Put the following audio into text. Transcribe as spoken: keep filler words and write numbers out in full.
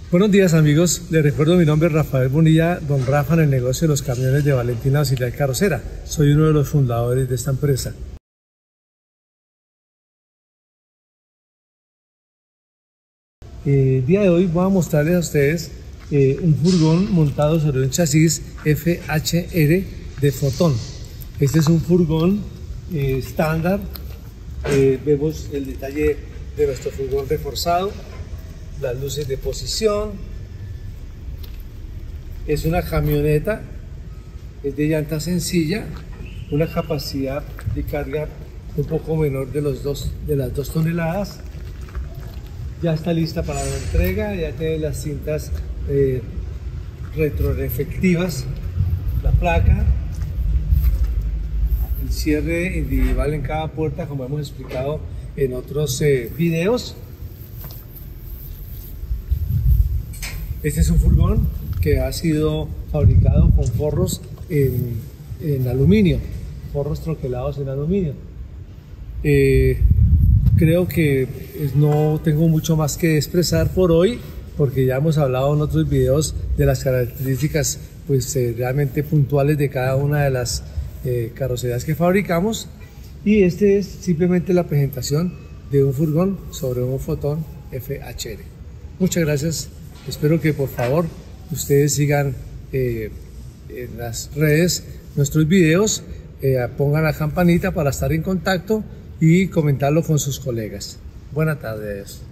Buenos días amigos, les recuerdo mi nombre es Rafael Bonilla, don Rafa en el negocio de los camiones de Valentina Auxiliar Carrocera. Soy uno de los fundadores de esta empresa. Eh, el día de hoy voy a mostrarles a ustedes eh, un furgón montado sobre un chasis F H R de Fotón. Este es un furgón eh, estándar. Eh, vemos el detalle de nuestro furgón reforzado, las luces de posición. Es una camioneta, es de llanta sencilla, una capacidad de carga un poco menor de, los dos, de las dos toneladas. Ya está lista para la entrega, ya tiene las cintas eh, retroefectivas, la placa, el cierre individual en cada puerta, como hemos explicado en otros eh, videos. Este es un furgón que ha sido fabricado con forros en, en aluminio, forros troquelados en aluminio. Eh, creo que no tengo mucho más que expresar por hoy, porque ya hemos hablado en otros videos de las características pues, eh, realmente puntuales de cada una de las eh, carrocerías que fabricamos, y este es simplemente la presentación de un furgón sobre un Fotón F H R. Muchas gracias. Espero que por favor ustedes sigan eh, en las redes nuestros videos, eh, pongan la campanita para estar en contacto y comentarlo con sus colegas. Buenas tardes.